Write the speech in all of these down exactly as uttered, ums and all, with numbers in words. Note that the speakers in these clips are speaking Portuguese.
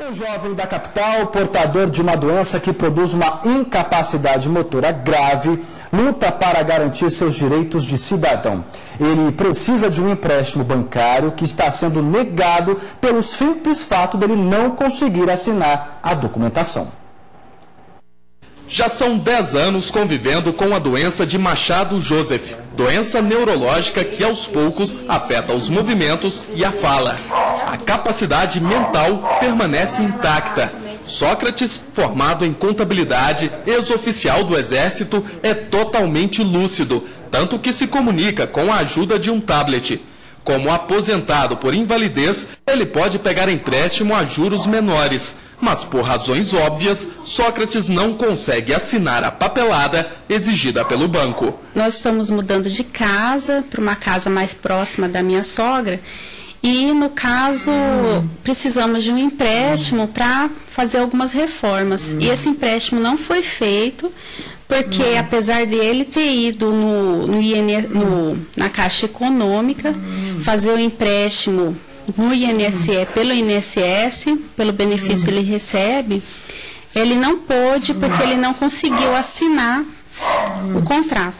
Um jovem da capital, portador de uma doença que produz uma incapacidade motora grave, luta para garantir seus direitos de cidadão. Ele precisa de um empréstimo bancário que está sendo negado pelo simples fato dele não conseguir assinar a documentação. Já são dez anos convivendo com a doença de Machado Joseph, doença neurológica que aos poucos afeta os movimentos e a fala. A capacidade mental permanece intacta. Sócrates, formado em contabilidade, ex-oficial do Exército, é totalmente lúcido, tanto que se comunica com a ajuda de um tablet. Como aposentado por invalidez, ele pode pegar empréstimo a juros menores. Mas, por razões óbvias, Sócrates não consegue assinar a papelada exigida pelo banco. Nós estamos mudando de casa para uma casa mais próxima da minha sogra e, no caso, precisamos de um empréstimo para fazer algumas reformas. E esse empréstimo não foi feito porque, apesar de ele ter ido no, no I N, no, na Caixa Econômica fazer o empréstimo no I N S S, pelo I N S S, pelo benefício que ele recebe, ele não pôde porque ele não conseguiu assinar o contrato.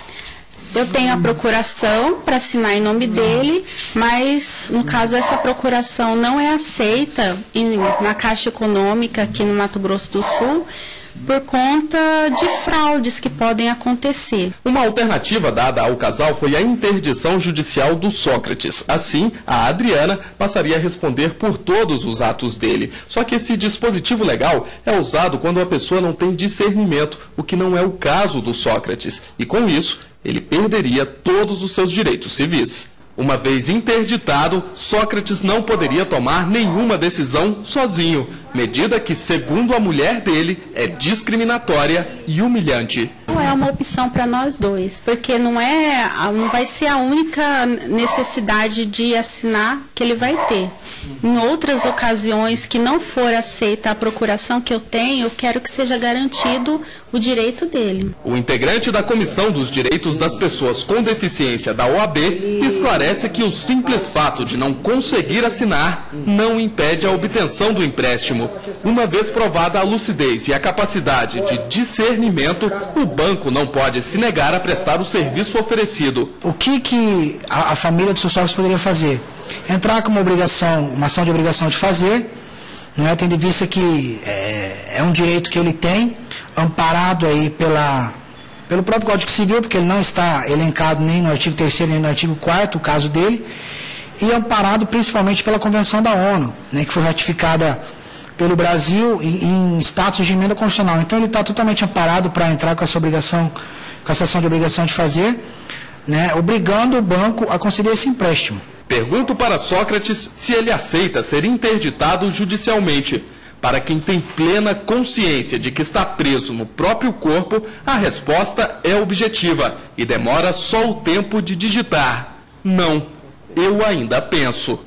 Eu tenho a procuração para assinar em nome dele, mas, no caso, essa procuração não é aceita em, na Caixa Econômica aqui no Mato Grosso do Sul, por conta de fraudes que podem acontecer. Uma alternativa dada ao casal foi a interdição judicial do Sócrates. Assim, a Adriana passaria a responder por todos os atos dele. Só que esse dispositivo legal é usado quando a pessoa não tem discernimento, o que não é o caso do Sócrates. E com isso, ele perderia todos os seus direitos civis. Uma vez interditado, Sócrates não poderia tomar nenhuma decisão sozinho, medida que, segundo a mulher dele, é discriminatória e humilhante. Não é uma opção para nós dois, porque não, é, não vai ser a única necessidade de assinar que ele vai ter. Em outras ocasiões que não for aceita a procuração que eu tenho, eu quero que seja garantido o direito dele. O integrante da Comissão dos Direitos das Pessoas com Deficiência da O A B esclarece que o simples fato de não conseguir assinar não impede a obtenção do empréstimo. Uma vez provada a lucidez e a capacidade de discernimento, o banco não pode se negar a prestar o serviço oferecido. O que, que a, a família do seu Sócrates poderia fazer? Entrar com uma obrigação, uma ação de obrigação de fazer, não é? Tendo em vista que é, é um direito que ele tem, amparado aí pela, pelo próprio Código Civil, porque ele não está elencado nem no artigo terceiro nem no artigo quarto, o caso dele, e amparado principalmente pela Convenção da ONU, né, que foi ratificada pelo Brasil em, em status de emenda constitucional. Então ele está totalmente amparado para entrar com essa obrigação, com essa ação de obrigação de fazer, né, obrigando o banco a conceder esse empréstimo. Pergunto para Sócrates se ele aceita ser interditado judicialmente. Para quem tem plena consciência de que está preso no próprio corpo, a resposta é objetiva e demora só o tempo de digitar. Não, eu ainda penso.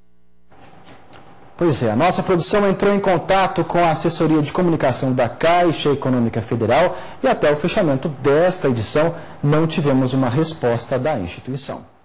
Pois é, a nossa produção entrou em contato com a assessoria de comunicação da Caixa Econômica Federal e até o fechamento desta edição não tivemos uma resposta da instituição.